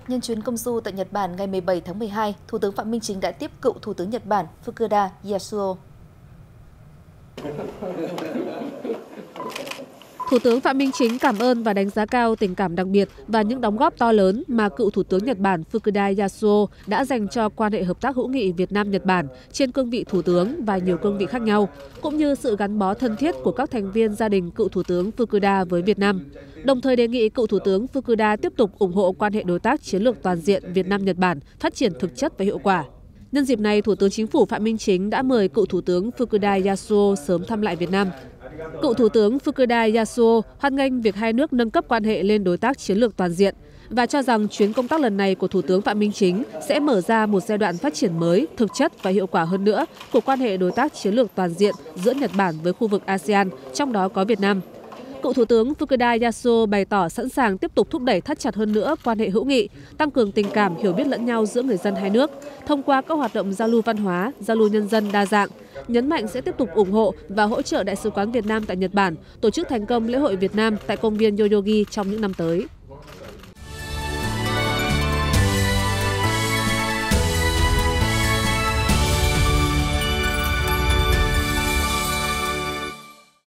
Nhân chuyến công du tại Nhật Bản ngày 17 tháng 12, Thủ tướng Phạm Minh Chính đã tiếp cựu Thủ tướng Nhật Bản Fukuda Yasuo. Thủ tướng Phạm Minh Chính cảm ơn và đánh giá cao tình cảm đặc biệt và những đóng góp to lớn mà cựu Thủ tướng Nhật Bản Fukuda Yasuo đã dành cho quan hệ hợp tác hữu nghị Việt Nam-Nhật Bản trên cương vị Thủ tướng và nhiều cương vị khác nhau, cũng như sự gắn bó thân thiết của các thành viên gia đình cựu Thủ tướng Fukuda với Việt Nam. Đồng thời đề nghị cựu Thủ tướng Fukuda tiếp tục ủng hộ quan hệ đối tác chiến lược toàn diện Việt Nam-Nhật Bản phát triển thực chất và hiệu quả. Nhân dịp này, Thủ tướng Chính phủ Phạm Minh Chính đã mời cựu Thủ tướng Fukuda Yasuo sớm thăm lại Việt Nam. Cựu Thủ tướng Fukuda Yasuo hoan nghênh việc hai nước nâng cấp quan hệ lên đối tác chiến lược toàn diện và cho rằng chuyến công tác lần này của Thủ tướng Phạm Minh Chính sẽ mở ra một giai đoạn phát triển mới, thực chất và hiệu quả hơn nữa của quan hệ đối tác chiến lược toàn diện giữa Nhật Bản với khu vực ASEAN, trong đó có Việt Nam. Cựu Thủ tướng Fukuda Yasuo bày tỏ sẵn sàng tiếp tục thúc đẩy thắt chặt hơn nữa quan hệ hữu nghị, tăng cường tình cảm, hiểu biết lẫn nhau giữa người dân hai nước, thông qua các hoạt động giao lưu văn hóa, giao lưu nhân dân đa dạng, nhấn mạnh sẽ tiếp tục ủng hộ và hỗ trợ Đại sứ quán Việt Nam tại Nhật Bản tổ chức thành công lễ hội Việt Nam tại công viên Yoyogi trong những năm tới.